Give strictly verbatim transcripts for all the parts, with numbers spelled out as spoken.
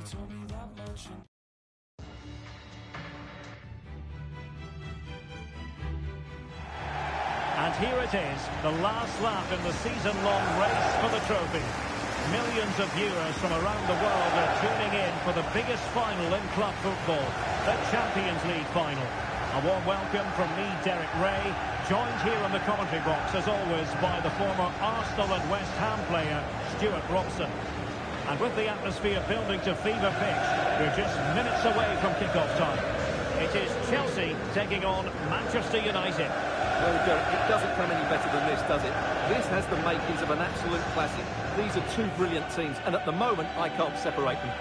And here it is, the last lap in the season-long race for the trophy. Millions of viewers from around the world are tuning in for the biggest final in club football, the Champions League final. A warm welcome from me, Derek Ray, joined here in the commentary box, as always, by the former Arsenal and West Ham player, Stuart Robson. And with the atmosphere building to fever pitch, we're just minutes away from kick-off time. It is Chelsea taking on Manchester United. Well, Derek, it doesn't come any better than this, does it? This has the makings of an absolute classic. These are two brilliant teams, and at the moment, I can't separate them.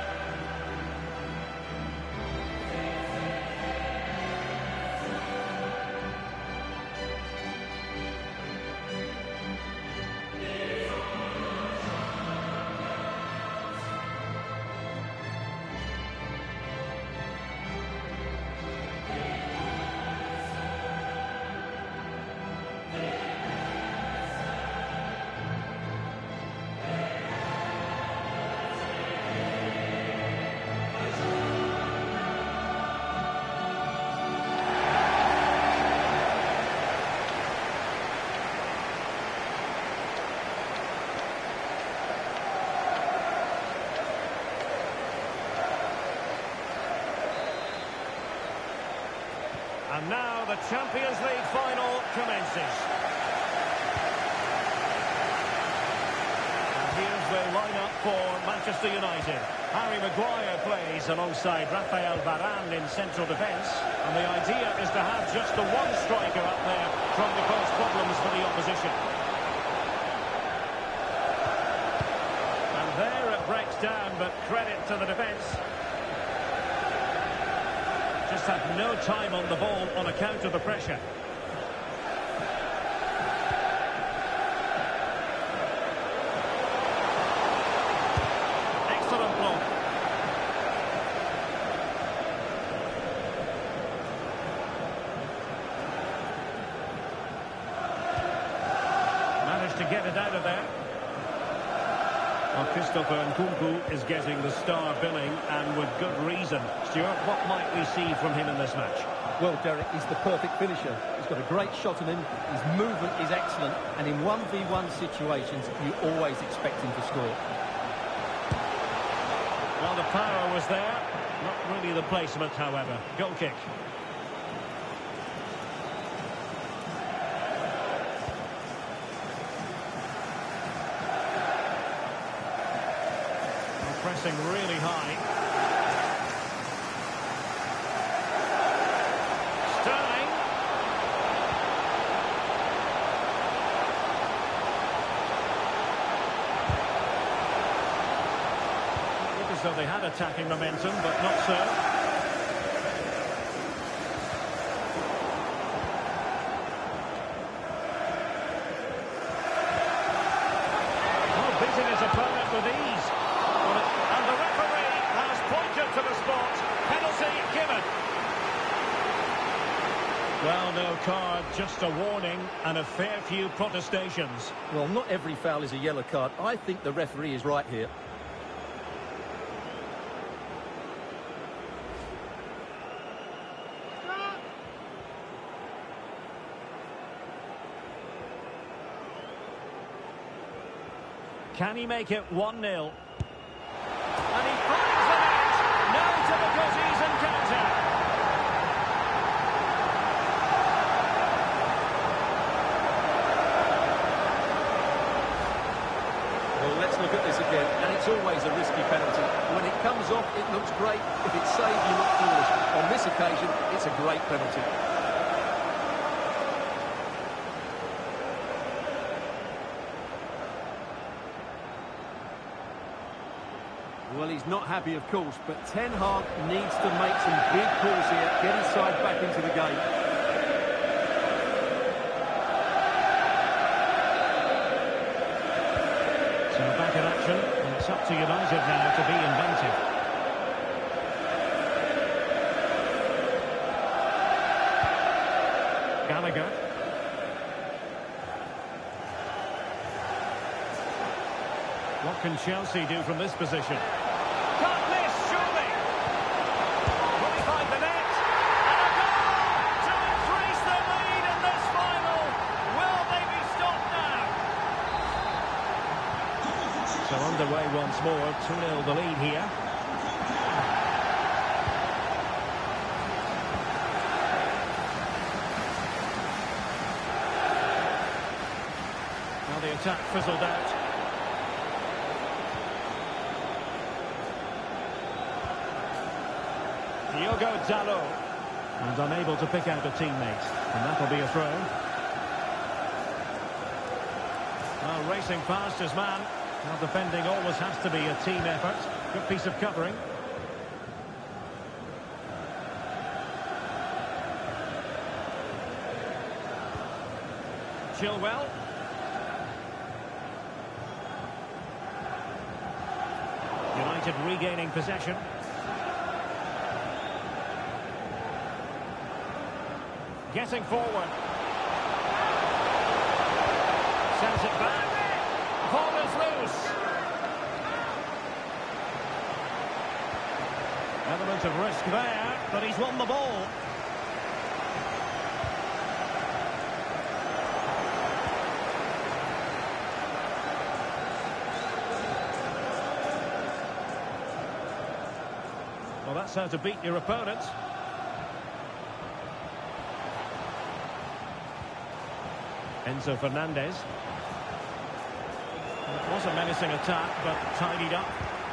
And now the Champions League final commences. And here's the lineup for Manchester United. Harry Maguire plays alongside Rafael Varane in central defence. And the idea is to have just the one striker up there trying to cause problems for the opposition. And there it breaks down, but credit to the defence. Just had no time on the ball on account of the pressure. Excellent block. Managed to get it out of there. Well, Christopher Nkunku is getting the star billing, and with good reason. Stuart, what might we see from him in this match? Well, Derek, he's the perfect finisher. He's got a great shot on him, his movement is excellent, and in one v one situations, you always expect him to score. Well, the power was there. Not really the placement, however. Goal kick. Pressing really high. Sterling. Looked as though they had attacking momentum, but not so. Oh, beating his opponent with ease. And the referee has pointed to the spot. Penalty given. Well, no card, just a warning and a fair few protestations. Well, not every foul is a yellow card. I think the referee is right here. Can he make it one nil? And he finds the net. No difficulties in counter. Well, let's look at this again. And it's always a risky penalty. When it comes off, it looks great. If it's saved, you look foolish. On this occasion, it's a great penalty. Well, he's not happy, of course, but Ten Hag needs to make some big calls here, get his side back into the game. So back in action, and it's up to United now to be inventive. Gallagher. What can Chelsea do from this position? Can't miss! So underway once more, two nil the lead here. Now the attack fizzled out. Diogo Dalot. And unable to pick out a teammate. And that'll be a throw. Well, racing past his man. Now defending always has to be a team effort. Good piece of covering. Chilwell. United regaining possession. Getting forward. Sends it back. Ball is loose. Element of risk there, but he's won the ball. Well, that's how to beat your opponent. Enzo Fernandez. It was a menacing attack, but tidied up.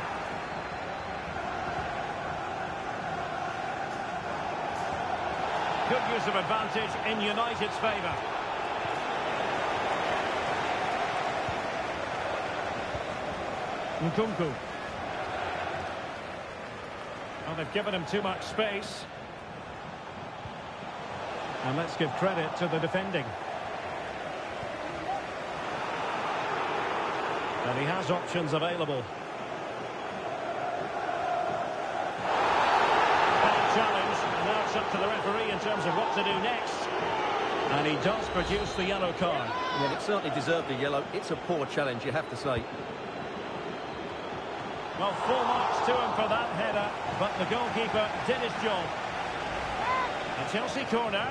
Good use of advantage in United's favour. Nkunku. Well, they've given him too much space. And let's give credit to the defending. And he has options available. Bad challenge. And now it's up to the referee in terms of what to do next. And he does produce the yellow card. Well, it certainly deserved the yellow. It's a poor challenge, you have to say. Well, full marks to him for that header. But the goalkeeper did his job. A Chelsea corner.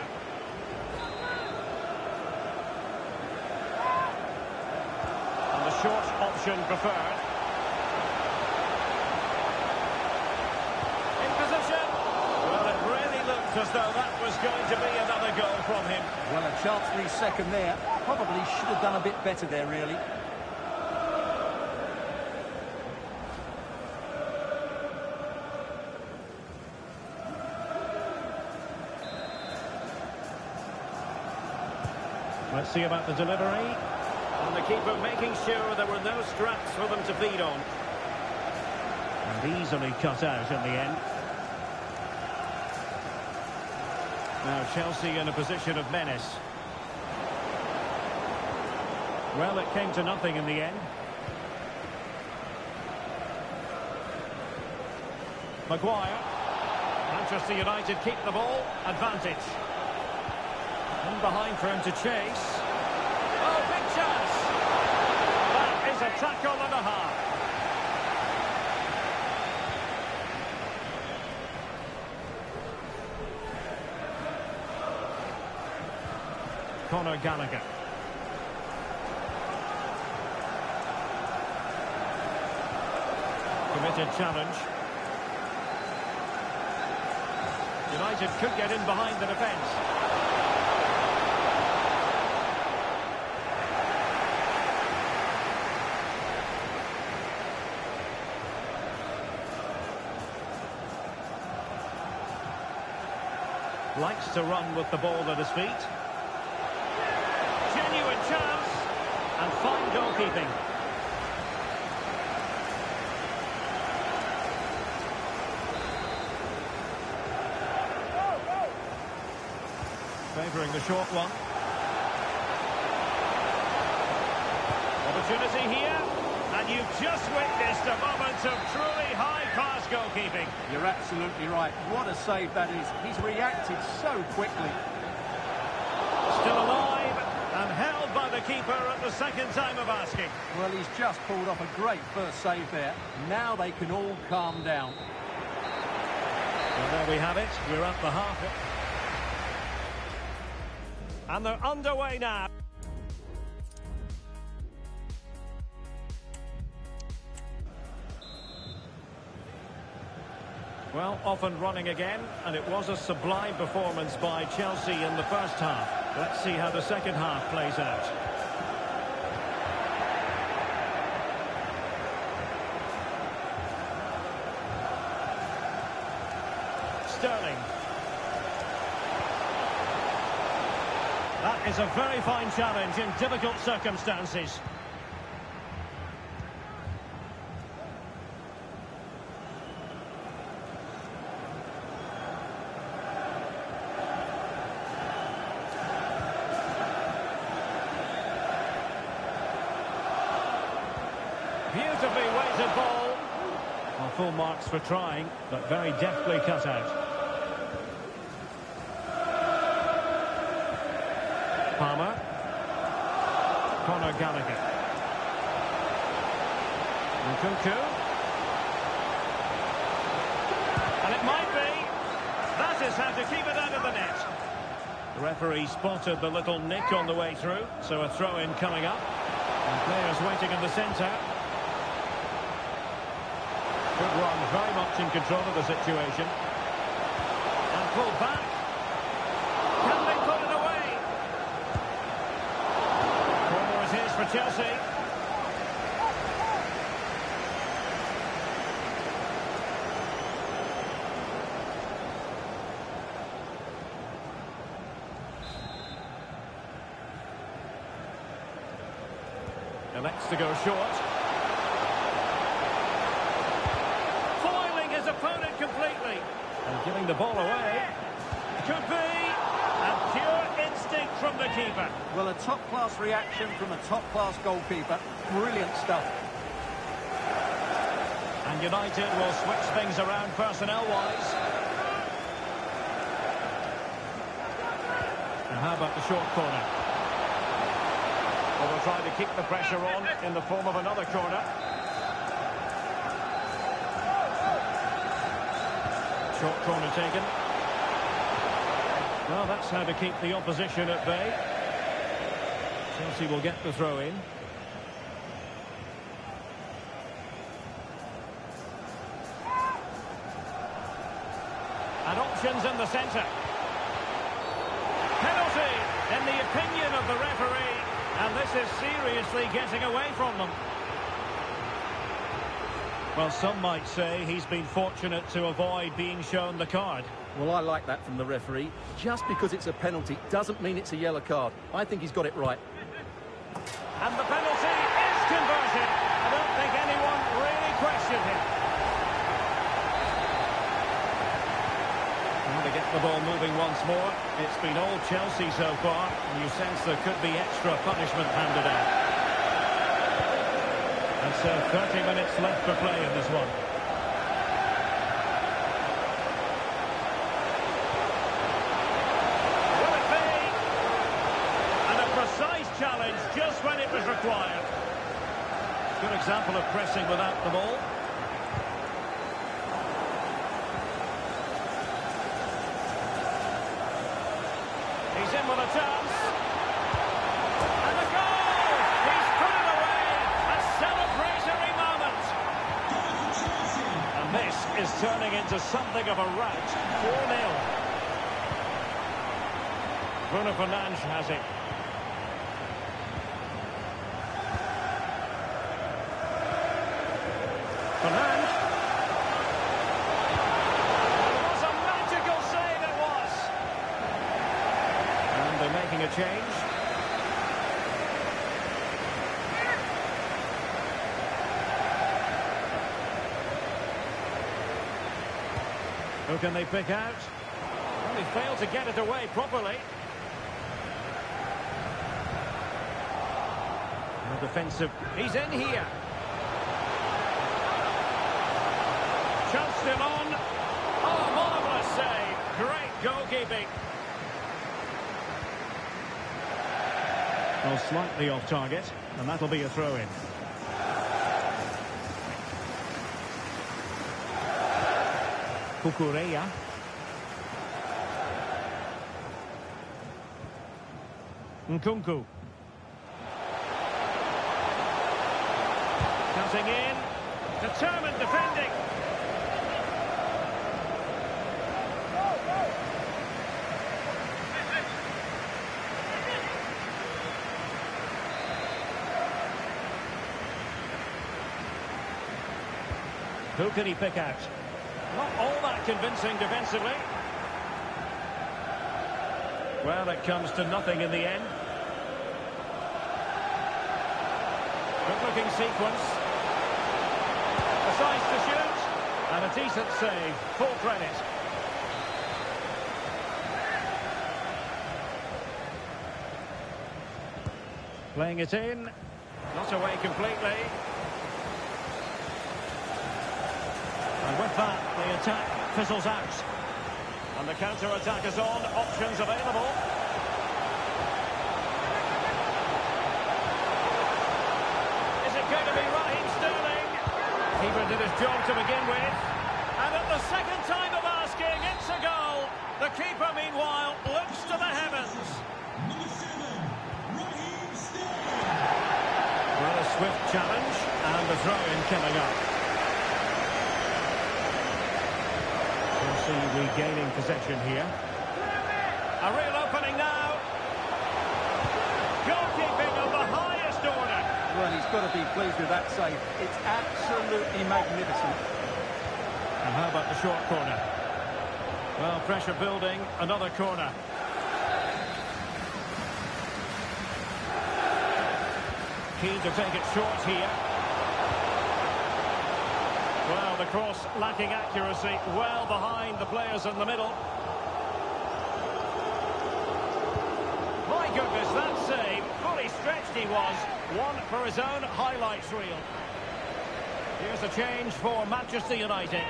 Short option preferred. In position. Well, it really looked as though that was going to be another goal from him. Well, a chance for his second there. Probably should have done a bit better there, really. Let's see about the delivery. And the keeper making sure there were no scraps for them to feed on. And easily cut out in the end. Now Chelsea in a position of menace. Well, it came to nothing in the end. Maguire. Manchester United keep the ball. Advantage. In behind for him to chase. Oh, big chance. That is a tackle and a half. Conor Gallagher. Committed challenge. United could get in behind the defence. Likes to run with the ball at his feet. Genuine chance. And fine goalkeeping. Favouring the short one. Opportunity here. And you've just witnessed a moment of truly high-class goalkeeping. You're absolutely right. What a save that is. He's reacted so quickly. Still alive and held by the keeper at the second time of asking. Well, he's just pulled off a great first save there. Now they can all calm down. Well, there we have it. We're at the half. And they're underway now. Well, off and running again, and it was a sublime performance by Chelsea in the first half. Let's see how the second half plays out. Sterling. That is a very fine challenge in difficult circumstances. Beautifully weighted ball. Well, full marks for trying, but very deftly cut out. Palmer. Conor Gallagher. Nkunku. And it might be. That is how to keep it out of the net. The referee spotted the little nick on the way through, so a throw-in coming up. And players waiting in the centre. Good run, very much in control of the situation. And pulled back. Can they put it away? Corner is his for Chelsea. Elects to go short. Foiling his opponent completely. And giving the ball away. Could be. And pure instinct from the keeper. Well, a top-class reaction from a top-class goalkeeper. Brilliant stuff. And United will switch things around personnel-wise. Now how about the short corner? Well, they'll try to keep the pressure on in the form of another corner. Short corner taken. Well, that's how to keep the opposition at bay. Chelsea will get the throw in. And options in the centre. Penalty, in the opinion of the referee. And this is seriously getting away from them. Well, some might say he's been fortunate to avoid being shown the card. Well, I like that from the referee. Just because it's a penalty doesn't mean it's a yellow card. I think he's got it right. And the penalty is converted. I don't think anyone really questioned him. And they get the ball moving once more. It's been all Chelsea so far. And you sense there could be extra punishment handed out. And so thirty minutes left for play in this one. Will it be? And a precise challenge just when it was required. Good example of pressing without the ball. He's in with a chance. And a goal! He's put it away! A celebratory moment! And this is turning into something of a rout. four nil. Bruno Fernandes has it. Fernandes. It was a magical save, it was. And they're making a change. Who can they pick out? Well, he failed to get it away properly. And the defensive. He's in here. Chance still on. Oh, marvellous save. Great goalkeeping. Well, slightly off target, and that'll be a throw-in. Cucurella. Nkunku. Cutting in. Determined defending. Who can he pick out? Not all that convincing defensively. Well, it comes to nothing in the end. Good-looking sequence. Decides to shoot. And a decent save. Full credit. Playing it in. Not away completely. And with that, the attack fizzles out. And the counter-attack is on. Options available. Is it going to be Raheem Sterling? Keeper did his job to begin with. And at the second time of asking, it's a goal. The keeper, meanwhile, looks to the heavens. Well, a swift challenge, and the throw-in coming up. Chelsea regaining possession here. A real opening now. Goalkeeping of the highest order. Well, he's got to be pleased with that save. It's absolutely magnificent. And how about the short corner? Well, pressure building, another corner. Keen to take it short here. Well, the cross lacking accuracy, well behind the players in the middle. My goodness, that save, fully stretched he was. One for his own highlights reel. Here's a change for Manchester United.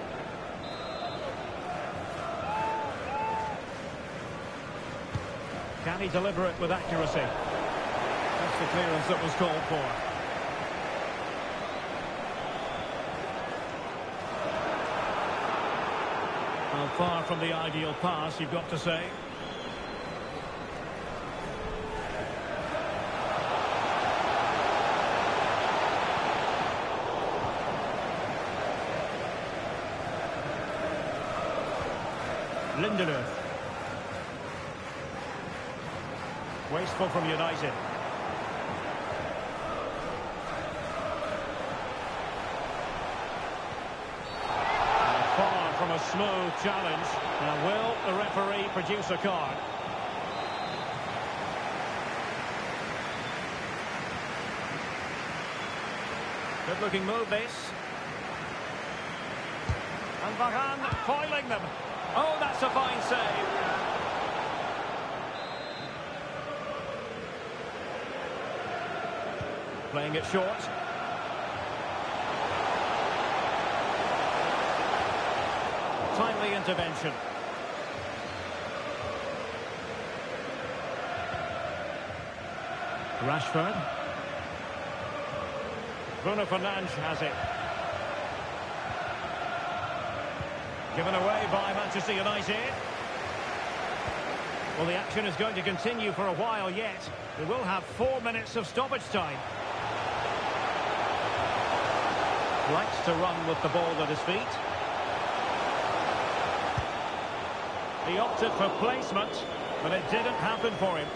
Can he deliver it with accuracy? That's the clearance that was called for. Well, far from the ideal pass, you've got to say. Lindelöf. Wasteful from United. Far from a smooth challenge. Now, will the referee produce a card? Good-looking move, this. And Varane foiling them. Oh, that's a fine save. Playing it short. Timely intervention. Rashford. Bruno Fernandes has it. Given away by Manchester United. Well, the action is going to continue for a while yet. We will have four minutes of stoppage time. Likes to run with the ball at his feet. He opted for placement, but it didn't happen for him.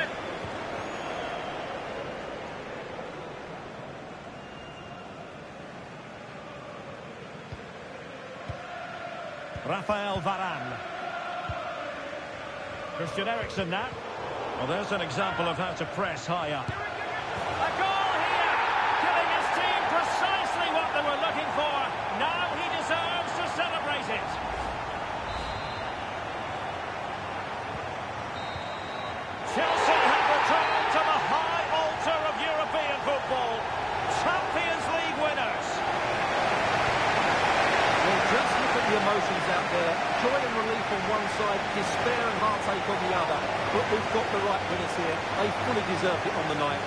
Rafael Varane. Christian Eriksen now. Well, there's an example of how to press high up. A goal here, giving his team precisely what they were looking for. Now he deserves to celebrate it. Chelsea have returned to the high altar of European football. Champions League winners. Well, just look at the emotions out there. Joy and relief on one side, despair and heartache on the other. But we've got the right winners here. They fully deserved it on the night.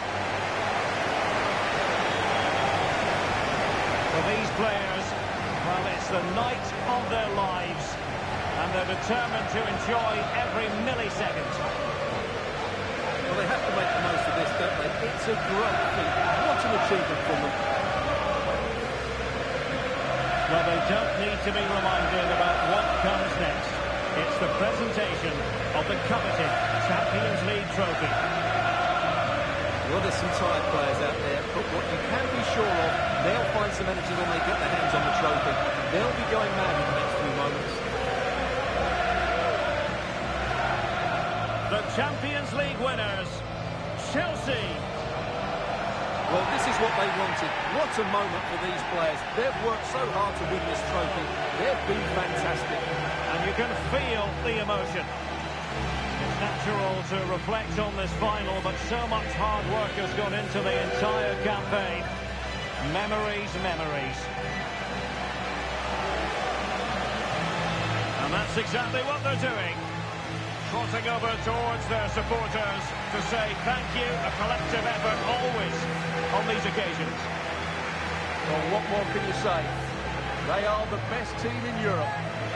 For these players, well, it's the night of their lives. And they're determined to enjoy every millisecond. Well, they have to make the most of this, don't they? It's a great feat. What an achievement from them. Well, they don't need to be reminded about what comes next. It's the presentation of the coveted Champions League trophy. Well, there's some tired players out there, but what you can be sure of, they'll find some energy when they get their hands on the trophy. They'll be going mad in the next few moments. The Champions League winners, Chelsea. Well, this is what they wanted. What a moment for these players. They've worked so hard to win this trophy. They've been fantastic. And you can feel the emotion. It's natural to reflect on this final, but so much hard work has gone into the entire campaign. Memories, memories. And that's exactly what they're doing. Trotting over towards their supporters to say thank you, a collective effort always on these occasions. Well, what more can you say? They are the best team in Europe.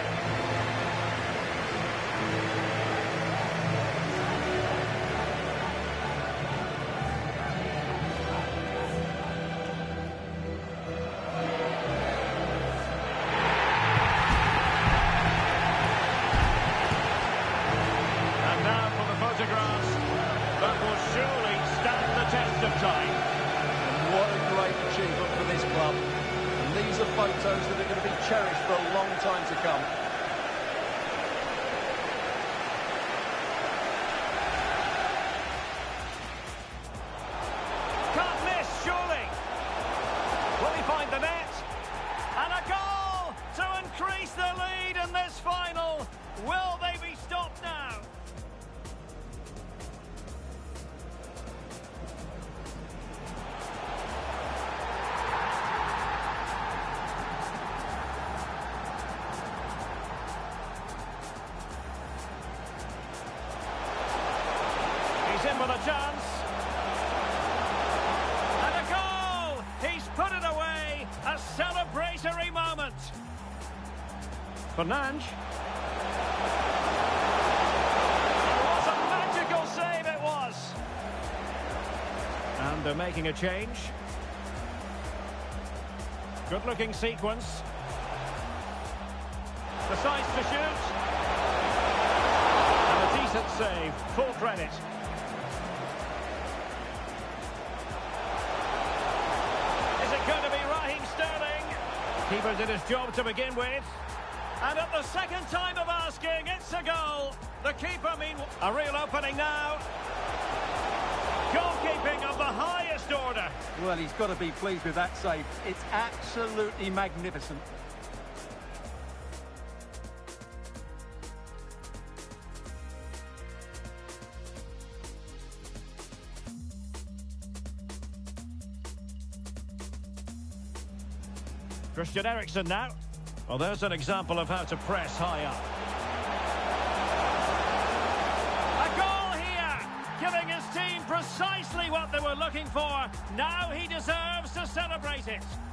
That will surely stand the test of time. And what a great achievement for this club. And these are photos that are going to be cherished for a long time to come. Can't miss, surely. Will he find the net? And a goal to increase the lead in this final. Will they be stopped now? He's in with a chance. And a goal! He's put it away. A celebratory moment. Fernandes. What a magical save it was. And they're making a change. Good-looking sequence. Decides to shoot. And a decent save. Full credit. Going to be Raheem Sterling. Keeper did his job to begin with. And at the second time of asking, it's a goal. The keeper, mean a real opening now. Goalkeeping of the highest order. Well, he's got to be pleased with that save. It's absolutely magnificent. Christian Eriksen now. Well, there's an example of how to press high up. A goal here, giving his team precisely what they were looking for. Now he deserves to celebrate it.